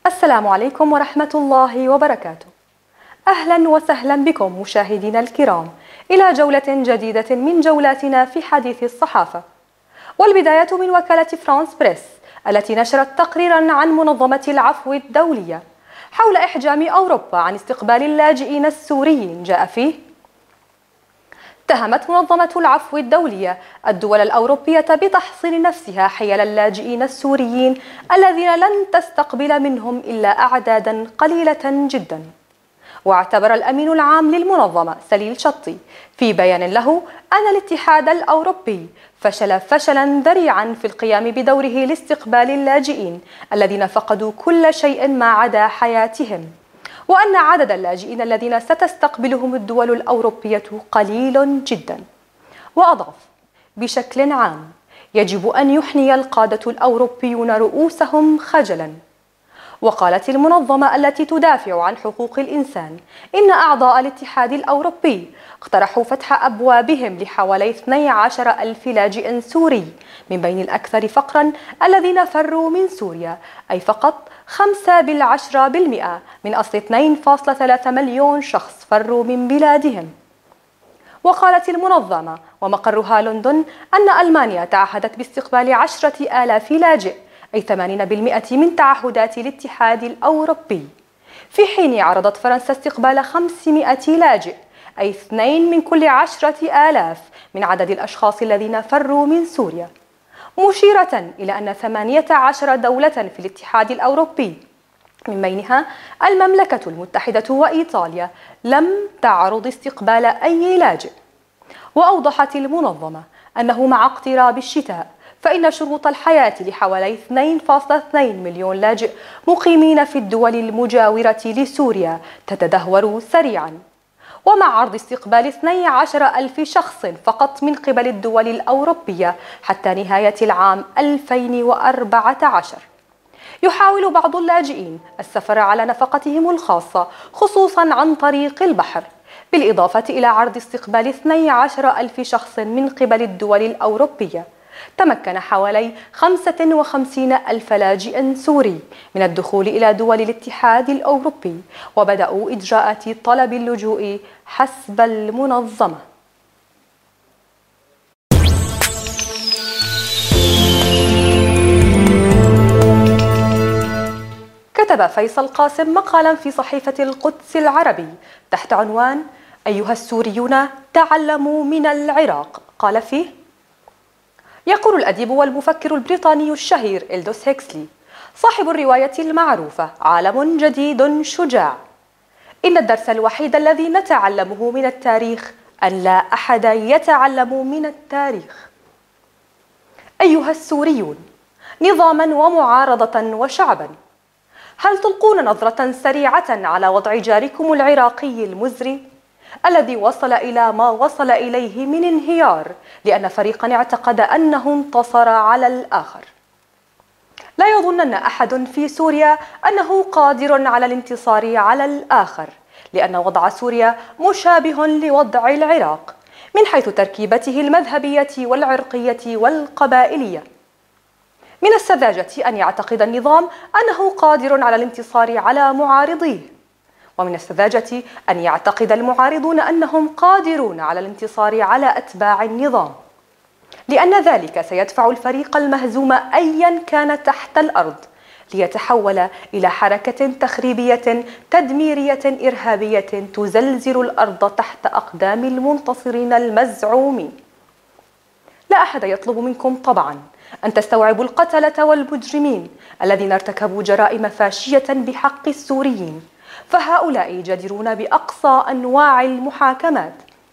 السلام عليكم ورحمة الله وبركاته. أهلا وسهلا بكم مشاهدينا الكرام إلى جولة جديدة من جولاتنا في حديث الصحافة، والبداية من وكالة فرانس بريس التي نشرت تقريرا عن منظمة العفو الدولية حول إحجام أوروبا عن استقبال اللاجئين السوريين. جاء فيه: اتهمت منظمة العفو الدولية الدول الأوروبية بتحصين نفسها حيال اللاجئين السوريين الذين لن تستقبل منهم إلا أعدادا قليلة جدا. واعتبر الأمين العام للمنظمة سليل شطي في بيان له أن الاتحاد الأوروبي فشل فشلا ذريعا في القيام بدوره لاستقبال اللاجئين الذين فقدوا كل شيء ما عدا حياتهم، وأن عدد اللاجئين الذين ستستقبلهم الدول الأوروبية قليل جدا. وأضاف: بشكل عام يجب أن يحني القادة الأوروبيون رؤوسهم خجلا. وقالت المنظمة التي تدافع عن حقوق الإنسان إن أعضاء الاتحاد الأوروبي اقترحوا فتح أبوابهم لحوالي 12,000 لاجئ سوري، من بين الأكثر فقرا الذين فروا من سوريا، أي فقط 5% من أصل 2.3 مليون شخص فروا من بلادهم. وقالت المنظمة ومقرها لندن أن ألمانيا تعهدت باستقبال 10,000 لاجئ، أي 80% من تعهدات الاتحاد الأوروبي، في حين عرضت فرنسا استقبال 500 لاجئ، أي 2 من كل 10,000 من عدد الأشخاص الذين فروا من سوريا، مشيرة إلى أن 18 دولة في الاتحاد الأوروبي من بينها المملكة المتحدة وإيطاليا لم تعرض استقبال أي لاجئ. وأوضحت المنظمة أنه مع اقتراب الشتاء فإن شروط الحياة لحوالي 2.2 مليون لاجئ مقيمين في الدول المجاورة لسوريا تتدهور سريعا، ومع عرض استقبال 12,000 شخص فقط من قبل الدول الأوروبية حتى نهاية العام 2014. يحاول بعض اللاجئين السفر على نفقتهم الخاصة، خصوصا عن طريق البحر، بالإضافة إلى عرض استقبال 12,000 شخص من قبل الدول الأوروبية. تمكن حوالي 55,000 لاجئ سوري من الدخول إلى دول الاتحاد الأوروبي، وبدأوا إجراءات طلب اللجوء حسب المنظمة. كتب فيصل قاسم مقالا في صحيفة القدس العربي تحت عنوان: أيها السوريون تعلموا من العراق. قال فيه: يقول الأديب والمفكر البريطاني الشهير إلدوس هيكسلي صاحب الرواية المعروفة عالم جديد شجاع: إن الدرس الوحيد الذي نتعلمه من التاريخ أن لا أحد يتعلم من التاريخ. أيها السوريون، نظاما ومعارضة وشعبا، هل تلقون نظرة سريعة على وضع جاركم العراقي المزري الذي وصل إلى ما وصل إليه من انهيار لأن فريقا اعتقد أنه انتصر على الآخر؟ لا يظنن أحد في سوريا أنه قادر على الانتصار على الآخر، لأن وضع سوريا مشابه لوضع العراق من حيث تركيبته المذهبية والعرقية والقبائلية. من السذاجة أن يعتقد النظام أنه قادر على الانتصار على معارضيه، ومن السذاجة أن يعتقد المعارضون أنهم قادرون على الانتصار على أتباع النظام، لأن ذلك سيدفع الفريق المهزوم أيا كان تحت الأرض ليتحول إلى حركة تخريبية تدميرية إرهابية تزلزل الأرض تحت أقدام المنتصرين المزعومين. لا أحد يطلب منكم طبعا أن تستوعبوا القتلة والمجرمين الذين ارتكبوا جرائم فاشية بحق السوريين، فهؤلاء جديرون بأقصى أنواع المحاكمات،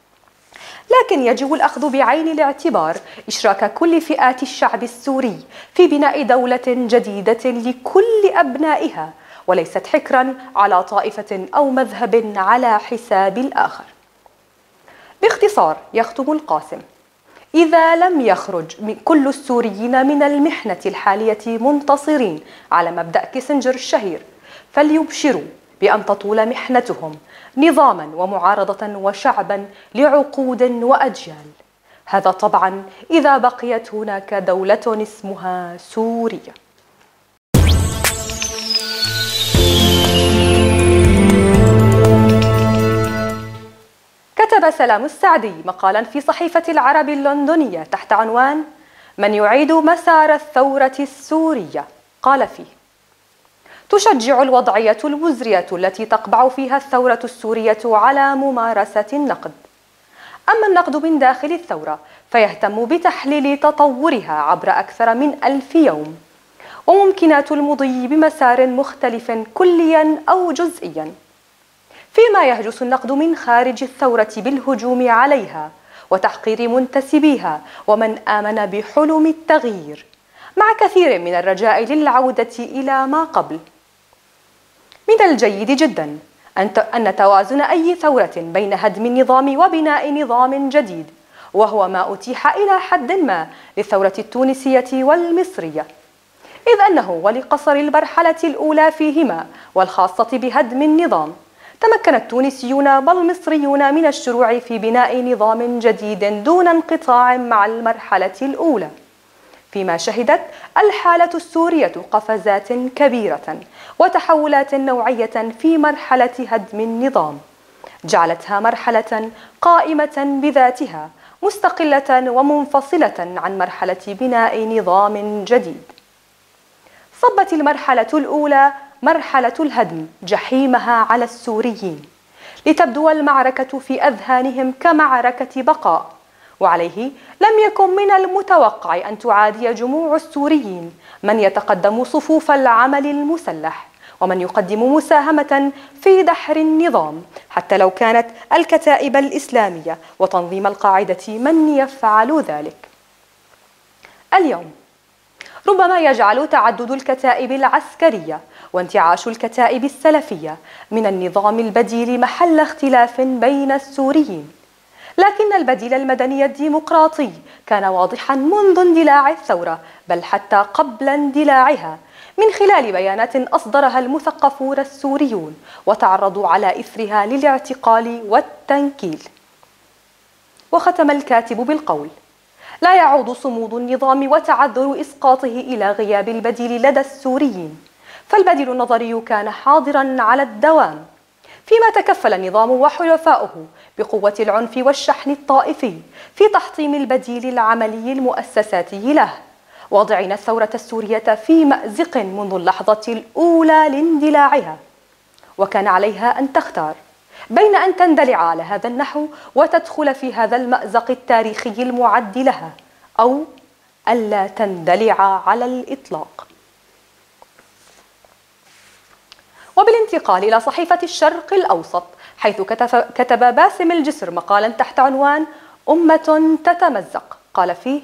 لكن يجب الأخذ بعين الاعتبار إشراك كل فئات الشعب السوري في بناء دولة جديدة لكل أبنائها، وليست حكرا على طائفة أو مذهب على حساب الآخر. باختصار، يختم القاسم: إذا لم يخرج كل السوريين من المحنة الحالية منتصرين على مبدأ كيسنجر الشهير، فليبشروا بأن تطول محنتهم نظاما ومعارضة وشعبا لعقود وأجيال. هذا طبعا إذا بقيت هناك دولة اسمها سوريا. كتب سلام السعدي مقالا في صحيفة العرب اللندنية تحت عنوان من يعيد مسار الثورة السورية. قال فيه: تشجع الوضعية المزرية التي تقبع فيها الثورة السورية على ممارسة النقد. أما النقد من داخل الثورة فيهتم بتحليل تطورها عبر أكثر من 1000 يوم، وممكنات المضي بمسار مختلف كليا أو جزئيا، فيما يهجس النقد من خارج الثورة بالهجوم عليها وتحقير منتسبيها ومن آمن بحلم التغيير، مع كثير من الرجاء للعودة إلى ما قبل. من الجيد جدا أن توازن أي ثورة بين هدم النظام وبناء نظام جديد، وهو ما أتيح إلى حد ما للثورة التونسية والمصرية، إذ أنه ولقصر المرحلة الأولى فيهما والخاصة بهدم النظام تمكن التونسيون والمصريون من الشروع في بناء نظام جديد دون انقطاع مع المرحلة الأولى، فيما شهدت الحالة السورية قفزات كبيرة وتحولات نوعية في مرحلة هدم النظام جعلتها مرحلة قائمة بذاتها مستقلة ومنفصلة عن مرحلة بناء نظام جديد. صبت المرحلة الأولى مرحلة الهدم جحيمها على السوريين، لتبدو المعركة في أذهانهم كمعركة بقاء، وعليه لم يكن من المتوقع أن تعادي جموع السوريين من يتقدم صفوف العمل المسلح ومن يقدم مساهمة في دحر النظام، حتى لو كانت الكتائب الإسلامية وتنظيم القاعدة من يفعل ذلك. اليوم ربما يجعل تعدد الكتائب العسكرية وانتعاش الكتائب السلفية من النظام البديل محل اختلاف بين السوريين، لكن البديل المدني الديمقراطي كان واضحا منذ اندلاع الثورة، بل حتى قبل اندلاعها، من خلال بيانات أصدرها المثقفون السوريون وتعرضوا على إثرها للاعتقال والتنكيل. وختم الكاتب بالقول: لا يعود صمود النظام وتعذر إسقاطه إلى غياب البديل لدى السوريين، فالبديل النظري كان حاضرا على الدوام، فيما تكفل النظام وحلفاؤه بقوة العنف والشحن الطائفي في تحطيم البديل العملي المؤسساتي له، واضعين الثورة السورية في مأزق منذ اللحظة الأولى لاندلاعها، وكان عليها أن تختار بين أن تندلع على هذا النحو وتدخل في هذا المأزق التاريخي المعد لها، أو ألا تندلع على الإطلاق. وبالانتقال إلى صحيفة الشرق الأوسط، حيث كتب باسم الجسر مقالا تحت عنوان أمة تتمزق، قال فيه: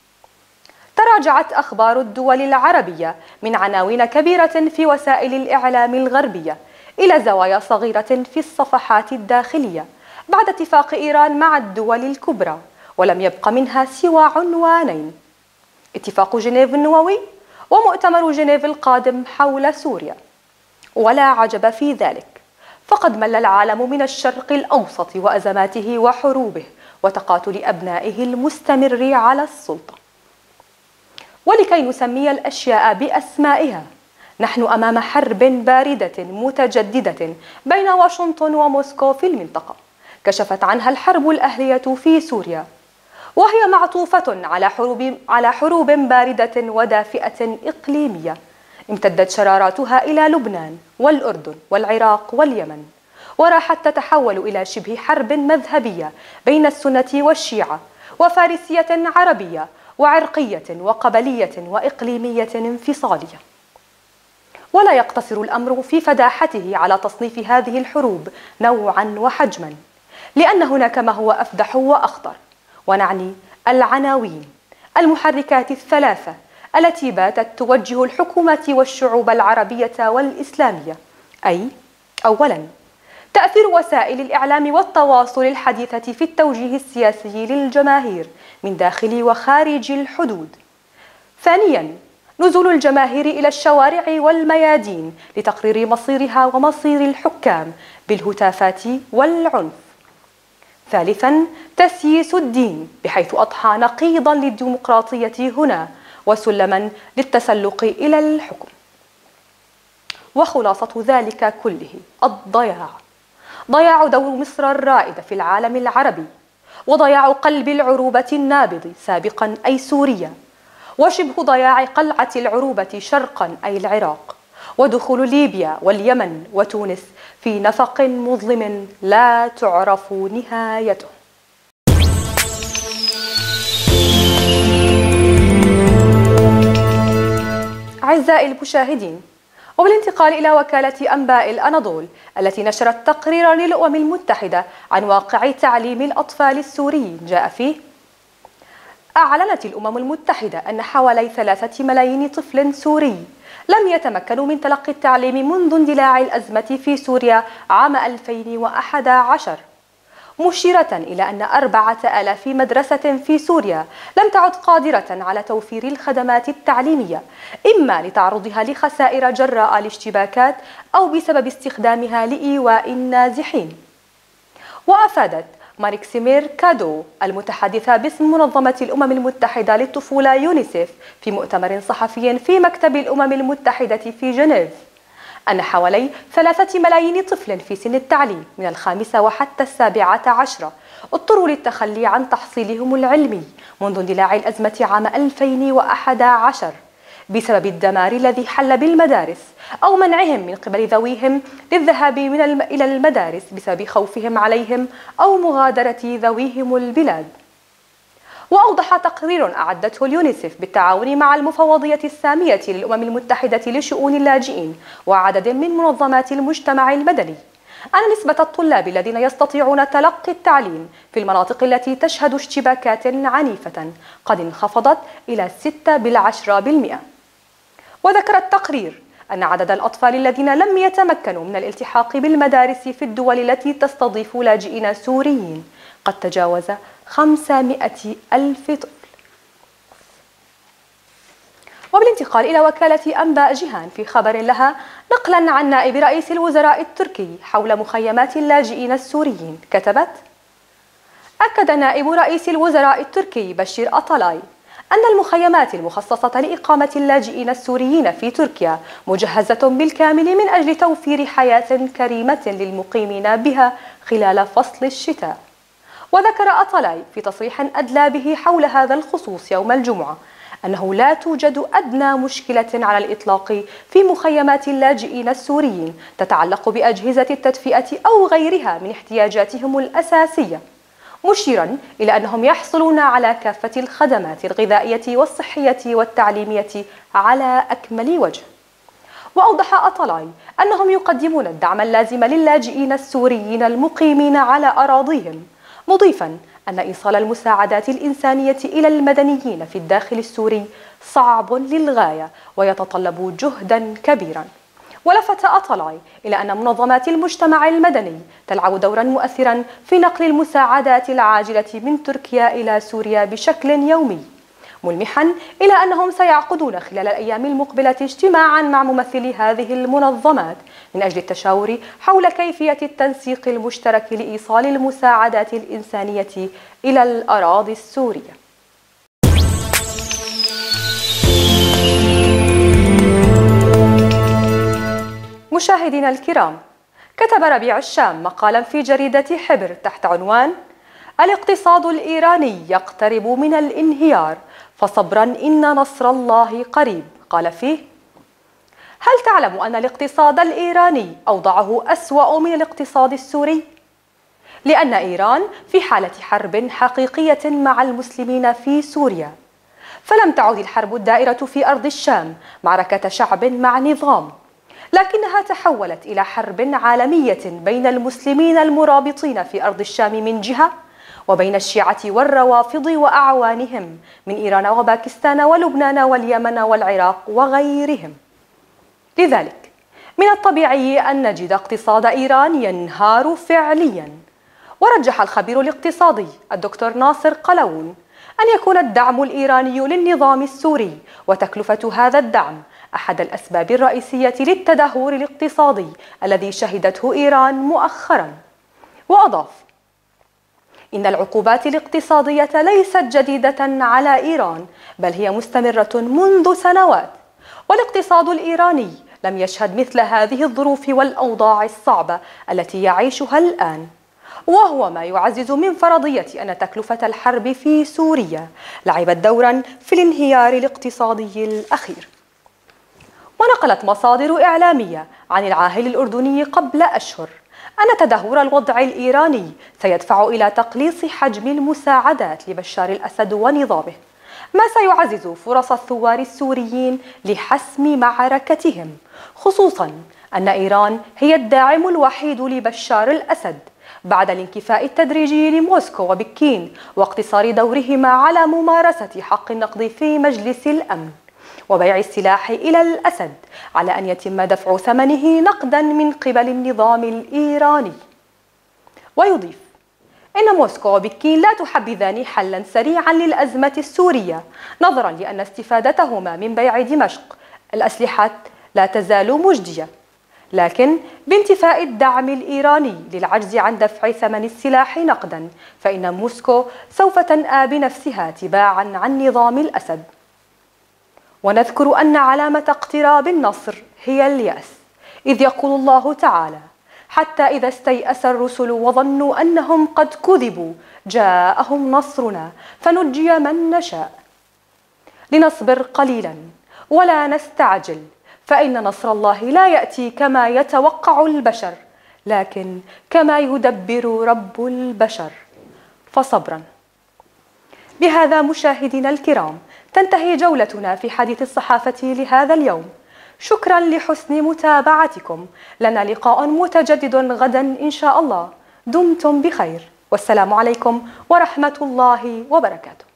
تراجعت أخبار الدول العربية من عناوين كبيرة في وسائل الإعلام الغربية إلى زوايا صغيرة في الصفحات الداخلية بعد اتفاق إيران مع الدول الكبرى، ولم يبق منها سوى عنوانين: اتفاق جنيف النووي ومؤتمر جنيف القادم حول سوريا. ولا عجب في ذلك، فقد مل العالم من الشرق الأوسط وأزماته وحروبه وتقاتل أبنائه المستمر على السلطة. ولكي نسمي الأشياء بأسمائها، نحن أمام حرب باردة متجددة بين واشنطن وموسكو في المنطقة، كشفت عنها الحرب الأهلية في سوريا، وهي معطوفة على حروب باردة ودافئة إقليمية امتدت شراراتها إلى لبنان والأردن والعراق واليمن، وراحت تتحول إلى شبه حرب مذهبية بين السنة والشيعة، وفارسية عربية وعرقية وقبلية وإقليمية انفصالية. ولا يقتصر الأمر في فداحته على تصنيف هذه الحروب نوعا وحجما، لأن هناك ما هو أفدح وأخطر، ونعني العناوين المحركات الثلاثة التي باتت توجه الحكومة والشعوب العربية والإسلامية، أي: أولا، تأثير وسائل الإعلام والتواصل الحديثة في التوجيه السياسي للجماهير من داخل وخارج الحدود. ثانيا، نزول الجماهير إلى الشوارع والميادين لتقرير مصيرها ومصير الحكام بالهتافات والعنف. ثالثا، تسييس الدين، بحيث أضحى نقيضا للديمقراطية هنا وسلما للتسلق إلى الحكم. وخلاصة ذلك كله الضياع، ضياع دور مصر الرائد في العالم العربي، وضياع قلب العروبة النابض سابقا أي سوريا، وشبه ضياع قلعة العروبة شرقا أي العراق، ودخول ليبيا واليمن وتونس في نفق مظلم لا تعرف نهايته. أعزائي المشاهدين، وبالانتقال إلى وكالة أنباء الأناضول التي نشرت تقريرا للأمم المتحدة عن واقع تعليم الأطفال السوريين جاء فيه: أعلنت الأمم المتحدة أن حوالي 3 ملايين طفل سوري لم يتمكنوا من تلقي التعليم منذ اندلاع الأزمة في سوريا عام 2011، مشيرة إلى أن 4000 مدرسة في سوريا لم تعد قادرة على توفير الخدمات التعليمية، إما لتعرضها لخسائر جراء الاشتباكات أو بسبب استخدامها لإيواء النازحين. وأفادت ماركسيمير كادو المتحدثة باسم منظمة الأمم المتحدة للطفولة يونيسيف في مؤتمر صحفي في مكتب الأمم المتحدة في جنيف أن حوالي 3 ملايين طفل في سن التعليم من 5 وحتى 17 اضطروا للتخلي عن تحصيلهم العلمي منذ اندلاع الأزمة عام 2011 بسبب الدمار الذي حل بالمدارس أو منعهم من قبل ذويهم للذهاب إلى المدارس بسبب خوفهم عليهم أو مغادرة ذويهم البلاد. وأوضح تقرير أعدته اليونيسيف بالتعاون مع المفوضية السامية للأمم المتحدة لشؤون اللاجئين وعدد من منظمات المجتمع المدني أن نسبة الطلاب الذين يستطيعون تلقي التعليم في المناطق التي تشهد اشتباكات عنيفة قد انخفضت إلى 6%. وذكر التقرير أن عدد الأطفال الذين لم يتمكنوا من الالتحاق بالمدارس في الدول التي تستضيف لاجئين سوريين قد تجاوز 500,000 طفل. وبالانتقال إلى وكالة أنباء جيهان في خبر لها نقلا عن نائب رئيس الوزراء التركي حول مخيمات اللاجئين السوريين كتبت: أكد نائب رئيس الوزراء التركي بشير أطالاي أن المخيمات المخصصة لإقامة اللاجئين السوريين في تركيا مجهزة بالكامل من أجل توفير حياة كريمة للمقيمين بها خلال فصل الشتاء. وذكر أطالاي في تصريح أدلى به حول هذا الخصوص يوم الجمعة أنه لا توجد أدنى مشكلة على الإطلاق في مخيمات اللاجئين السوريين تتعلق بأجهزة التدفئة أو غيرها من احتياجاتهم الأساسية، مشيرا إلى أنهم يحصلون على كافة الخدمات الغذائية والصحية والتعليمية على أكمل وجه. وأوضح أطالاي أنهم يقدمون الدعم اللازم للاجئين السوريين المقيمين على أراضيهم، مضيفا أن إيصال المساعدات الإنسانية إلى المدنيين في الداخل السوري صعب للغاية ويتطلب جهدا كبيرا. ولفت أطالاي إلى أن منظمات المجتمع المدني تلعب دورا مؤثرا في نقل المساعدات العاجلة من تركيا إلى سوريا بشكل يومي، ملمحا إلى أنهم سيعقدون خلال الأيام المقبلة اجتماعا مع ممثلي هذه المنظمات من أجل التشاور حول كيفية التنسيق المشترك لإيصال المساعدات الإنسانية إلى الأراضي السورية. مشاهدينا الكرام، كتب ربيع الشام مقالا في جريدة حبر تحت عنوان: الاقتصاد الإيراني يقترب من الانهيار فصبرا إن نصر الله قريب. قال فيه: هل تعلم أن الاقتصاد الإيراني أوضاعه أسوأ من الاقتصاد السوري؟ لأن إيران في حالة حرب حقيقية مع المسلمين في سوريا، فلم تعد الحرب الدائرة في أرض الشام معركة شعب مع نظام، لكنها تحولت إلى حرب عالمية بين المسلمين المرابطين في أرض الشام من جهة، وبين الشيعة والروافض وأعوانهم من إيران وباكستان ولبنان واليمن والعراق وغيرهم. لذلك من الطبيعي أن نجد اقتصاد إيران ينهار فعليا. ورجح الخبير الاقتصادي الدكتور ناصر قلاوون أن يكون الدعم الإيراني للنظام السوري وتكلفة هذا الدعم أحد الأسباب الرئيسية للتدهور الاقتصادي الذي شهدته إيران مؤخرا. وأضاف: إن العقوبات الاقتصادية ليست جديدة على إيران، بل هي مستمرة منذ سنوات، والاقتصاد الإيراني لم يشهد مثل هذه الظروف والأوضاع الصعبة التي يعيشها الآن، وهو ما يعزز من فرضية أن تكلفة الحرب في سوريا لعبت دورا في الانهيار الاقتصادي الأخير. ونقلت مصادر إعلامية عن العاهل الأردني قبل أشهر أن تدهور الوضع الإيراني سيدفع إلى تقليص حجم المساعدات لبشار الأسد ونظامه، ما سيعزز فرص الثوار السوريين لحسم معركتهم، خصوصا أن إيران هي الداعم الوحيد لبشار الأسد بعد الانكفاء التدريجي لموسكو وبكين واقتصار دورهما على ممارسة حق النقد في مجلس الأمن وبيع السلاح إلى الأسد على أن يتم دفع ثمنه نقدا من قبل النظام الإيراني. ويضيف إن موسكو وبكين لا تحبذان حلا سريعا للأزمة السورية، نظرا لأن استفادتهما من بيع دمشق الأسلحة لا تزال مجدية، لكن بانتفاء الدعم الإيراني للعجز عن دفع ثمن السلاح نقدا فإن موسكو سوف تنأى بنفسها تباعا عن نظام الأسد. ونذكر أن علامة اقتراب النصر هي اليأس، إذ يقول الله تعالى: حتى إذا استيأس الرسل وظنوا أنهم قد كذبوا جاءهم نصرنا فنجي من نشاء. لنصبر قليلا ولا نستعجل، فإن نصر الله لا يأتي كما يتوقع البشر، لكن كما يدبر رب البشر، فصبرا. بهذا مشاهدينا الكرام تنتهي جولتنا في حديث الصحافة لهذا اليوم. شكرا لحسن متابعتكم، لنا لقاء متجدد غدا إن شاء الله. دمتم بخير، والسلام عليكم ورحمة الله وبركاته.